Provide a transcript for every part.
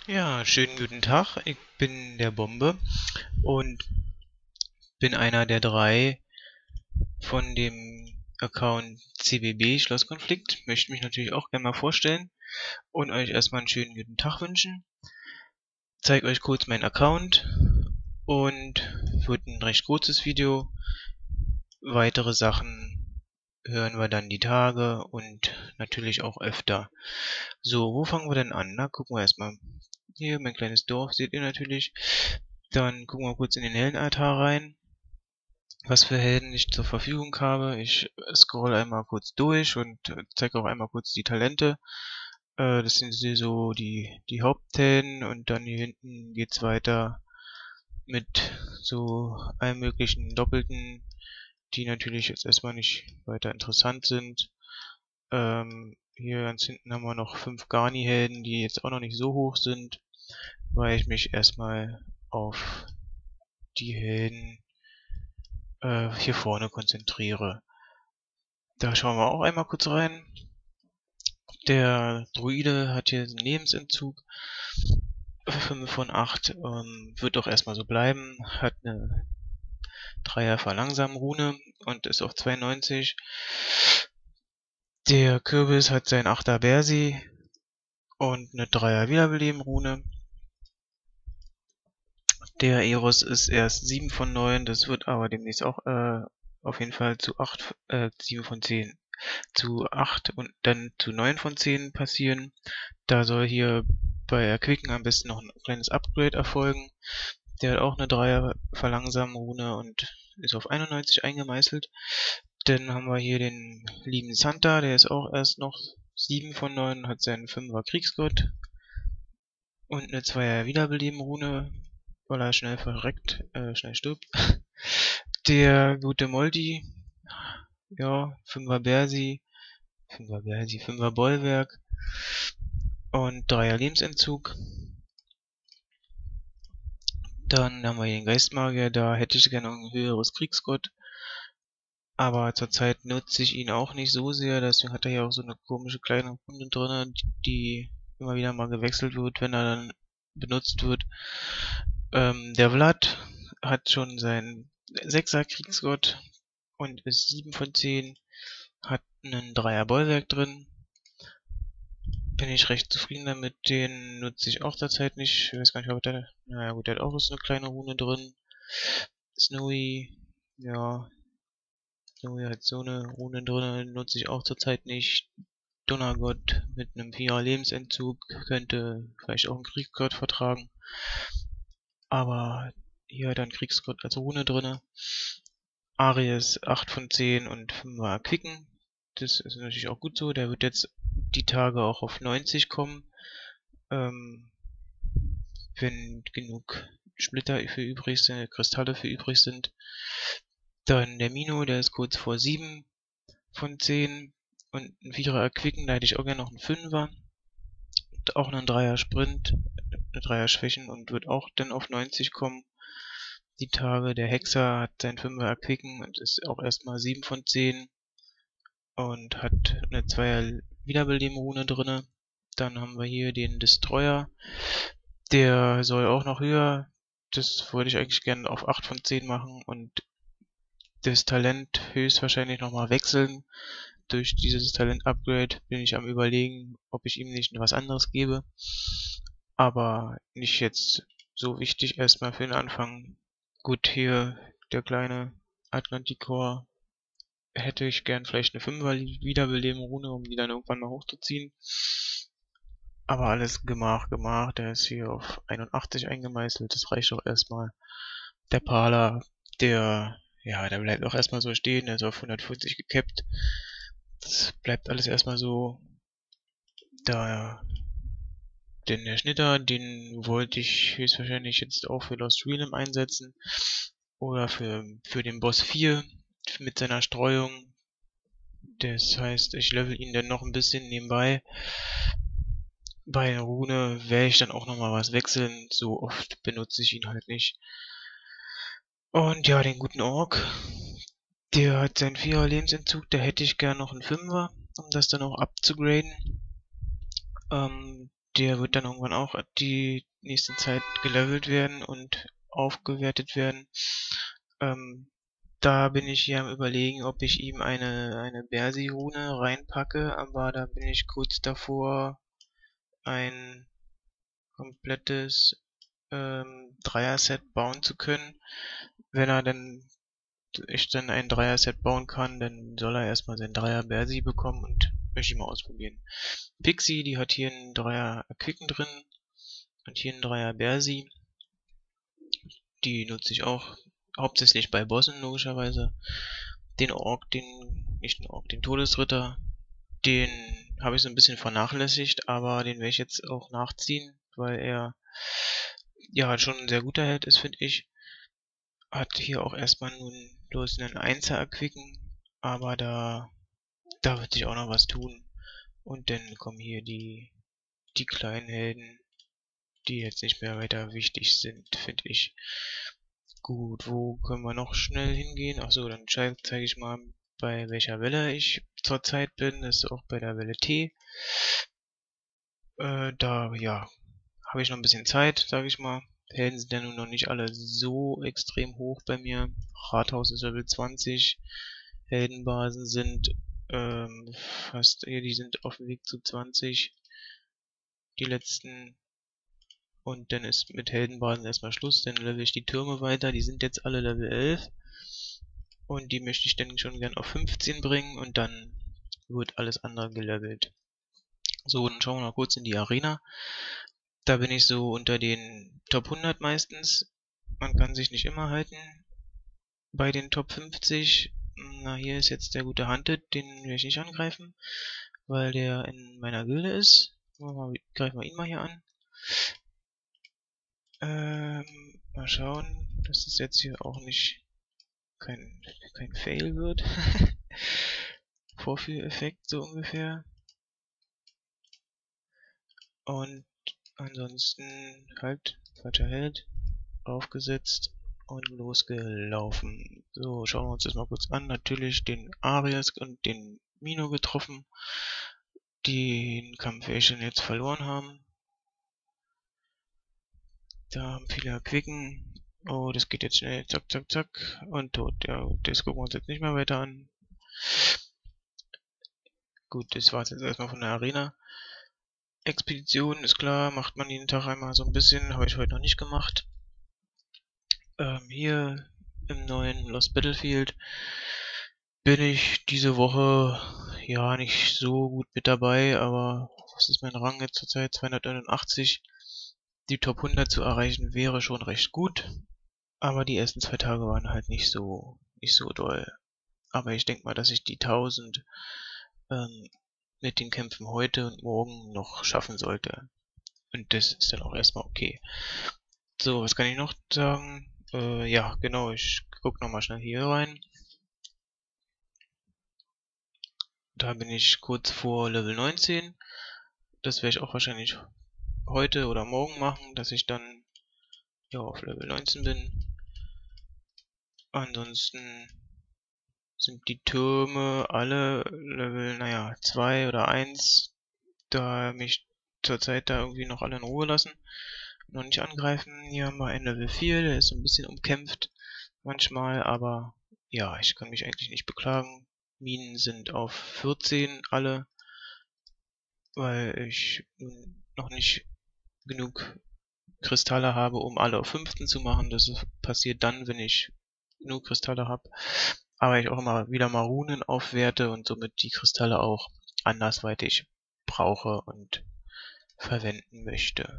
Ja, schönen guten Tag. Ich bin der Bombe und bin einer der drei von dem Account CBB Schlosskonflikt. Möchte mich natürlich auch gerne mal vorstellen und euch erstmal einen schönen guten Tag wünschen. Zeige euch kurz meinen Account und wird ein recht kurzes Video. Weitere Sachen hören wir dann die Tage und natürlich auch öfter. So, wo fangen wir denn an? Na, gucken wir erstmal. Hier, mein kleines Dorf, seht ihr natürlich. Dann gucken wir kurz in den Heldenaltar rein, was für Helden ich zur Verfügung habe. Ich scroll einmal kurz durch und zeige auch einmal kurz die Talente. Das sind so die Haupthelden und dann hier hinten geht's weiter mit so allen möglichen Doppelten, die natürlich jetzt erstmal nicht weiter interessant sind. Hier ganz hinten haben wir noch 5 Garni-Helden, die jetzt auch noch nicht so hoch sind, weil ich mich erstmal auf die Helden hier vorne konzentriere. Da schauen wir auch einmal kurz rein. Der Druide hat hier einen Lebensentzug. 5 von 8. Wird auch erstmal so bleiben. Hat eine 3er Verlangsamen-Rune und ist auf 92. Der Kürbis hat sein 8er Bersi und eine 3er Wiederbeleben-Rune. Der Eros ist erst 7 von 9. Das wird aber demnächst auch auf jeden Fall zu 8, 7 von 10. Zu 8 und dann zu 9 von 10 passieren. Da soll hier bei Erquicken am besten noch ein kleines Upgrade erfolgen. Der hat auch eine 3er Verlangsamen-Rune und ist auf 91 eingemeißelt. Dann haben wir hier den lieben Santa, der ist auch erst noch 7 von 9, hat seinen 5er Kriegsgott und eine 2er Wiederbeleben-Rune, weil er schnell verreckt, schnell stirbt. Der gute Moldi, ja, 5er Bersi, 5er Bollwerk und 3er Lebensentzug. Dann haben wir hier den Geistmagier, da hätte ich gerne ein höheres Kriegsgott. Aber zurzeit nutze ich ihn auch nicht so sehr, deswegen hat er hier auch so eine komische kleine Runde drin, die immer wieder mal gewechselt wird, wenn er dann benutzt wird. Der Vlad hat schon seinen 6er Kriegsgott und ist 7 von 10, hat einen 3er Bollwerk drin. Bin ich recht zufrieden damit, den nutze ich auch zurzeit nicht. Ich weiß gar nicht, ob der, naja gut, der hat auch so eine kleine Rune drin. Snowy, ja, Snowy hat so eine Rune drin, nutze ich auch zurzeit nicht. Donnergott mit einem 4er Lebensentzug könnte vielleicht auch einen Kriegsgott vertragen. Aber hier hat er einen Kriegsgott als Rune drinne. Aries 8 von 10 und 5er Quicken. Das ist natürlich auch gut so. Der wird jetzt die Tage auch auf 90 kommen. Wenn genug Splitter für übrig sind, Kristalle für übrig sind. Dann der Mino, der ist kurz vor 7 von 10 und ein 4er Erquicken, da hätte ich auch gerne noch einen 5er. Und auch einen 3er Sprint, eine 3er Schwächen und wird auch dann auf 90 kommen. Die Tage, der Hexer hat sein 5er Erquicken und ist auch erstmal 7 von 10 und hat eine 2er Wiederbeleben-Rune drinne. Dann haben wir hier den Destroyer, der soll auch noch höher. Das wollte ich eigentlich gerne auf 8 von 10 machen und das Talent höchstwahrscheinlich nochmal wechseln. Durch dieses Talent-Upgrade bin ich am Überlegen, ob ich ihm nicht was anderes gebe. Aber nicht jetzt so wichtig erstmal für den Anfang. Gut, hier der kleine Atlantikor hätte ich gern vielleicht eine 5er Wiederbeleben-Rune, um die dann irgendwann mal hochzuziehen. Aber alles Gemach, der ist hier auf 81 eingemeißelt, das reicht doch erstmal. Der Pala, der bleibt auch erstmal so stehen, der ist auf 140 gekappt. Das bleibt alles erstmal so. Da, denn der Schnitter, den wollte ich höchstwahrscheinlich jetzt auch für Lost Realm einsetzen. Oder für den Boss 4 mit seiner Streuung. Das heißt, ich level ihn dann noch ein bisschen nebenbei. Bei der Rune werde ich dann auch nochmal was wechseln. So oft benutze ich ihn halt nicht. Und ja, den guten Ork. Der hat seinen 4er Lebensentzug. Da hätte ich gern noch einen 5er, um das dann auch abzugraden. Der wird dann irgendwann auch die nächste Zeit gelevelt werden und aufgewertet werden. Da bin ich hier am Überlegen, ob ich ihm eine Bersi-Rune reinpacke, aber da bin ich kurz davor, ein komplettes Dreier-Set bauen zu können. Wenn er dann ich dann ein Dreier-Set bauen kann, dann soll er erstmal seinen Dreier Bersi bekommen und möchte ich mal ausprobieren. Pixie, die hat hier einen Dreier Quicken drin und hier einen Dreier Bersi. Die nutze ich auch hauptsächlich bei Bossen logischerweise. Den Ork, nicht den Ork, den Todesritter, den habe ich so ein bisschen vernachlässigt, aber den werde ich jetzt auch nachziehen, weil er ja schon ein sehr guter Held ist, finde ich. Hat hier auch erstmal nun bloß einen Einser erquicken, aber da wird sich auch noch was tun. Und dann kommen hier die kleinen Helden, die jetzt nicht mehr weiter wichtig sind, finde ich. Gut, wo können wir noch schnell hingehen? Achso, dann zeige ich mal, bei welcher Welle ich zurzeit bin. Das ist auch bei der Welle T. Da, ja, habe ich noch ein bisschen Zeit, sage ich mal. Helden sind ja nun noch nicht alle so extrem hoch bei mir. Rathaus ist Level 20. Heldenbasen sind fast, hier, die sind auf dem Weg zu 20. Die letzten. Und dann ist mit Heldenbasen erstmal Schluss. Dann level ich die Türme weiter. Die sind jetzt alle Level 11. Und die möchte ich dann schon gern auf 15 bringen. Und dann wird alles andere gelevelt. So, dann schauen wir mal kurz in die Arena. Da bin ich so unter den Top 100 meistens. Man kann sich nicht immer halten. Bei den Top 50, na, hier ist jetzt der gute Hunted, den will ich nicht angreifen, weil der in meiner Gilde ist. Greifen wir ihn mal hier an. Mal schauen, dass es jetzt hier auch nicht kein Fail wird. Vorführeffekt so ungefähr. Und ansonsten halt, falscher Held, aufgesetzt und losgelaufen. So, schauen wir uns das mal kurz an. Natürlich den Arias und den Mino getroffen. Den Kampf, welchen jetzt verloren haben. Da haben viele Quicken. Oh, das geht jetzt schnell. Zack, zack, zack. Und tot. Ja, das gucken wir uns jetzt nicht mehr weiter an. Gut, das war's jetzt erstmal von der Arena. Expedition ist klar, macht man jeden Tag einmal so ein bisschen. Habe ich heute noch nicht gemacht. Hier im neuen Lost Battlefield bin ich diese Woche ja nicht so gut mit dabei, aber was ist mein Rang jetzt zurzeit? 289. Die Top 100 zu erreichen wäre schon recht gut, aber die ersten 2 Tage waren halt nicht so doll. Aber ich denke mal, dass ich die 1000 mit den Kämpfen heute und morgen noch schaffen sollte. Und das ist dann auch erstmal okay. So, was kann ich noch sagen? Ja, genau, ich guck nochmal schnell hier rein. Da bin ich kurz vor Level 19. Das werde ich auch wahrscheinlich heute oder morgen machen, dass ich dann ja auf Level 19 bin. Ansonsten sind die Türme alle Level, naja, 2 oder 1. Da mich zurzeit da irgendwie noch alle in Ruhe lassen. Noch nicht angreifen. Hier haben wir einen Level 4, der ist so ein bisschen umkämpft manchmal, aber ja, ich kann mich eigentlich nicht beklagen. Minen sind auf 14 alle, weil ich noch nicht genug Kristalle habe, um alle auf 15 zu machen. Das passiert dann, wenn ich genug Kristalle habe. Aber ich auch immer wieder mal Runen aufwerte und somit die Kristalle auch andersweitig brauche und verwenden möchte.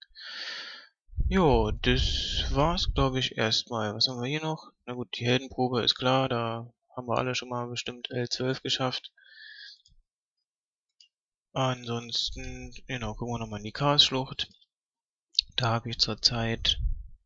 Jo, das war's, glaube ich, erstmal. Was haben wir hier noch? Na gut, die Heldenprobe ist klar, da haben wir alle schon mal bestimmt L12 geschafft. Ansonsten, genau, gucken wir nochmal in die Chaosschlucht. Da habe ich zurzeit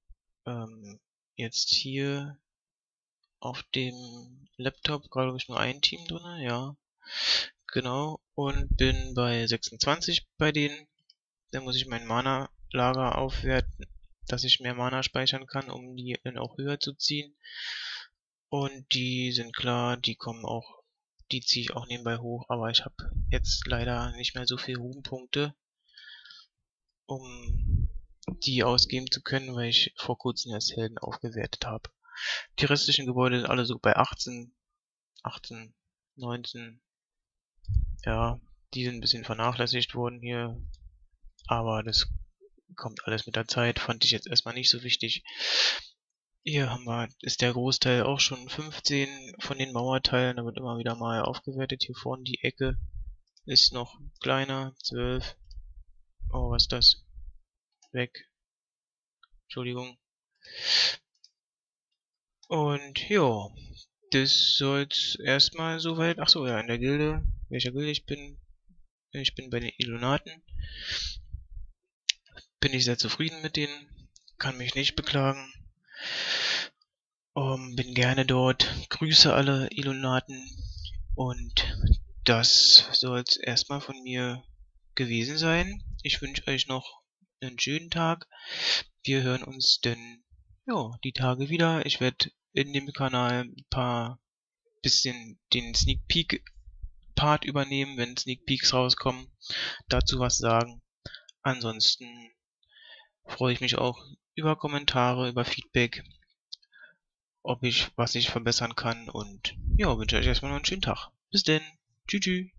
jetzt hier auf dem Laptop, glaube ich, nur ein Team drin, ja. Genau, und bin bei 26 bei denen. Dann muss ich mein Mana-Lager aufwerten, dass ich mehr Mana speichern kann, um die dann auch höher zu ziehen. Und die sind klar, die kommen auch, die ziehe ich auch nebenbei hoch, aber ich habe jetzt leider nicht mehr so viele Ruhmpunkte. um die ausgeben zu können, weil ich vor kurzem erst Helden aufgewertet habe. Die restlichen Gebäude sind alle so bei 18, 19. Ja, die sind ein bisschen vernachlässigt worden hier, aber das kommt alles mit der Zeit, fand ich jetzt erstmal nicht so wichtig. Hier ist der Großteil auch schon 15 von den Mauerteilen, da wird immer wieder mal aufgewertet. Hier vorne die Ecke ist noch kleiner, 12. Oh, was ist das? Weg. Entschuldigung. Und ja, das soll's erstmal soweit. Achso, ja, in der Gilde, welcher Gilde ich bin. Ich bin bei den Illuminaten. Bin ich sehr zufrieden mit denen. Kann mich nicht beklagen. Bin gerne dort. Grüße alle Illuminaten. Und das soll's erstmal von mir gewesen sein. Ich wünsche euch noch einen schönen Tag. Wir hören uns denn, ja, die Tage wieder. Ich werde in dem Kanal ein bisschen den Sneak Peek Part übernehmen, wenn Sneak Peeks rauskommen, dazu was sagen. Ansonsten freue ich mich auch über Kommentare, über Feedback, was ich verbessern kann, und ja, wünsche euch erstmal noch einen schönen Tag. Bis denn. Tschüss. Tschüss.